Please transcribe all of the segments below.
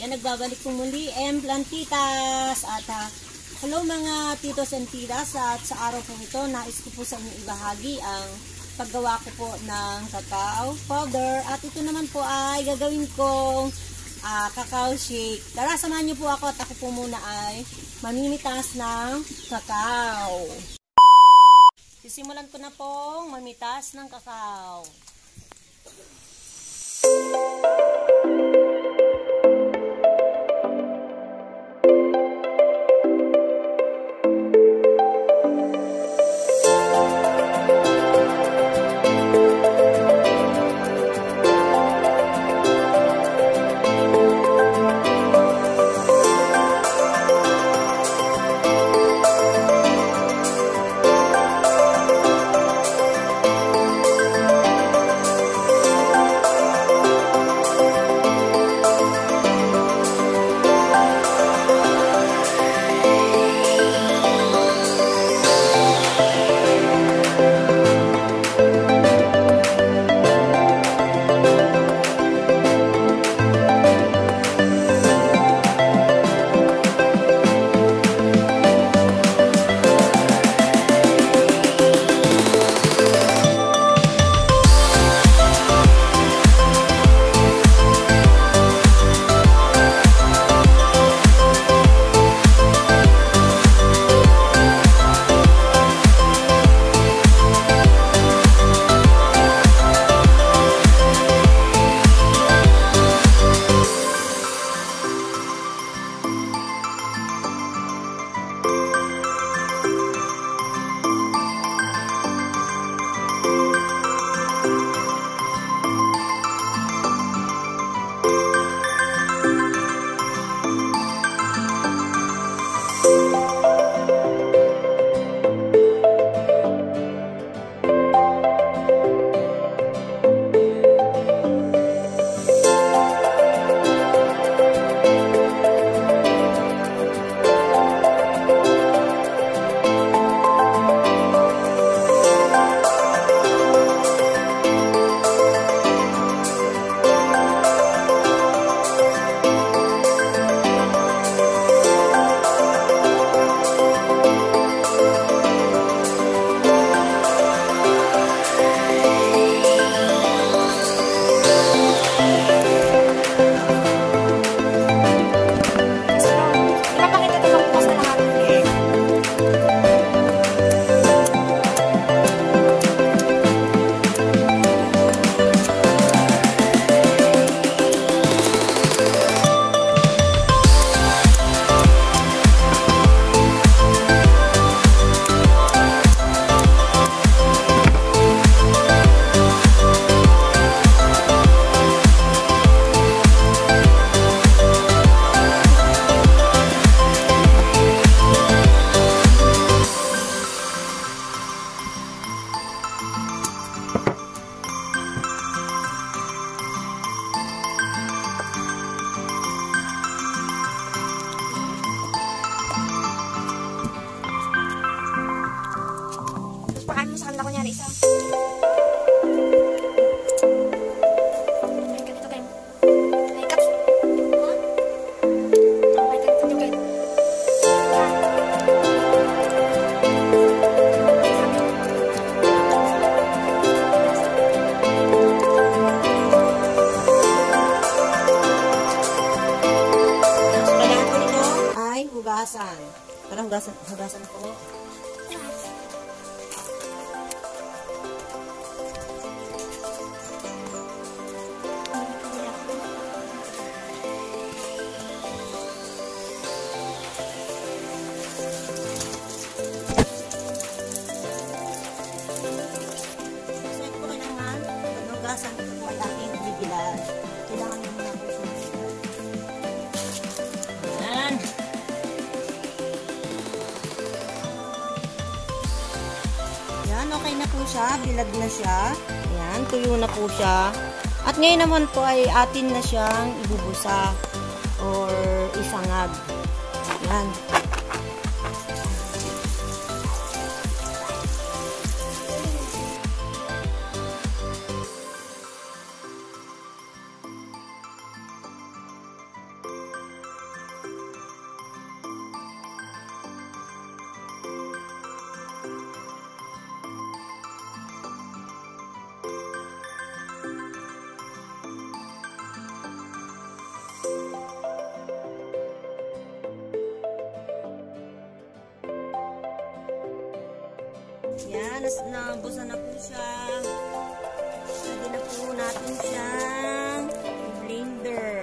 nagbabalik po muli, Plantitas. At hello mga titos and titas. At sa araw po ito, nais ko po sa inyo ibahagi ang paggawa ko po ng cacao powder. At ito naman po ay gagawin kong cacao shake. Tara, samahan niyo po ako at ako po muna ay mamimitas ng cacao. Sisimulan ko na pong mamitas ng cacao. Paano sa kanila kunyari isa? Ay, ganito kayo. Ay, cut. Ay, ganito kayo. Kailangan ko nito ay hugasan. Parang hugasan ko. Hugasan ito po ay aking bibilan. Kailangan nyo muna po siya. Ayan. Ayan, okay na po siya. Bilad na siya. Ayan, tuyo na po siya. At ngayon naman po ay atin na siyang ibubusa or isangag. Ayan. Yan, nabusan na po siya. Pwede na po natin siyang blender.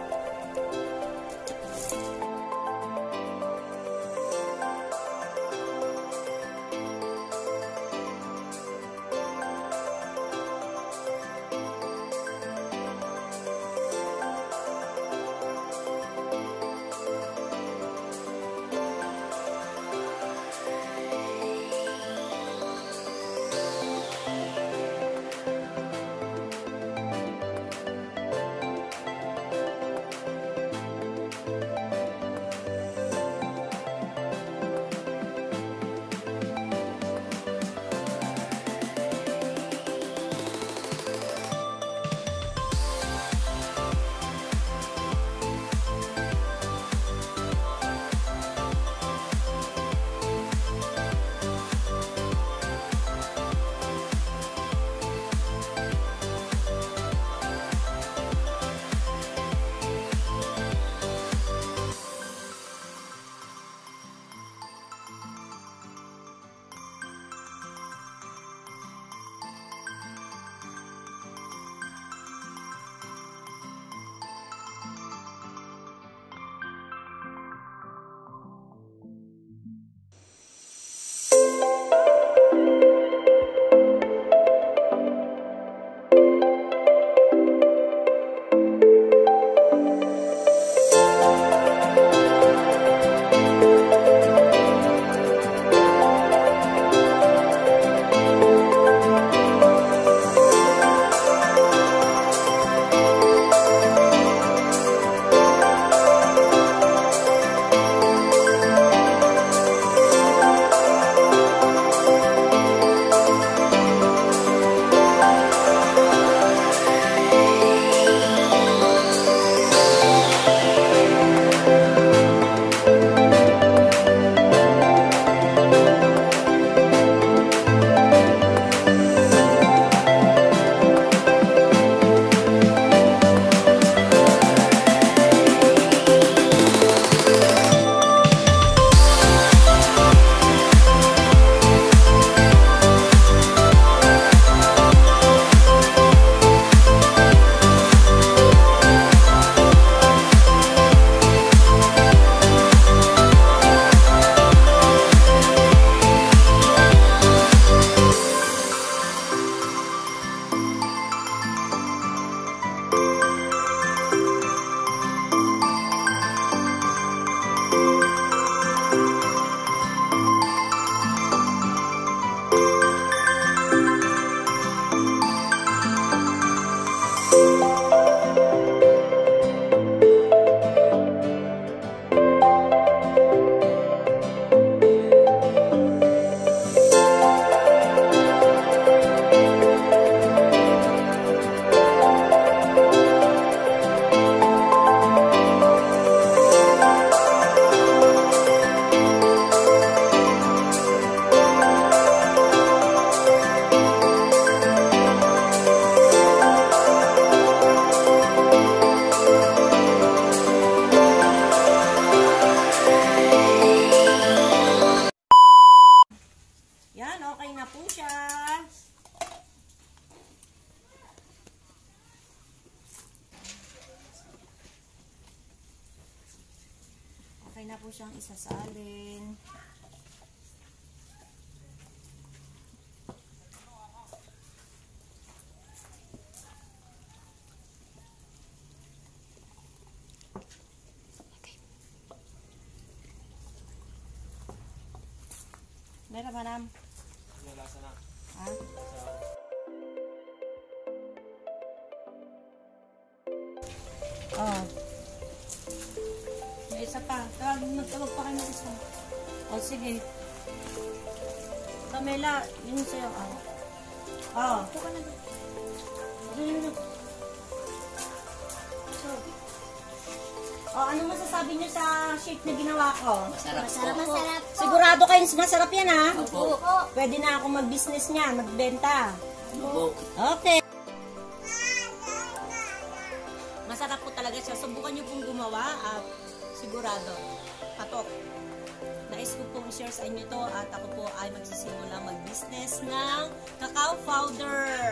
Okay na po siyang isasalin. Meron ba nam? Wala sana. Ha? Oh. May isa pa. Magtawag pa kayo ng isa. O, sige. Camela, yun sa'yo. Oh. Ito ka na doon. Ano masasabi niyo sa shape na ginawa ko? Masarap po. Sigurado kayo masarap yan, ha? Opo. Pwede na ako mag-business niyan, magbenta. Opo. Okay. Masarap po talaga siya. Subukan niyo pong gumawa at sigurado. Patok. nais ko pong share sa inyo to at ako po ay magsisimula mag-business ng cacao powder.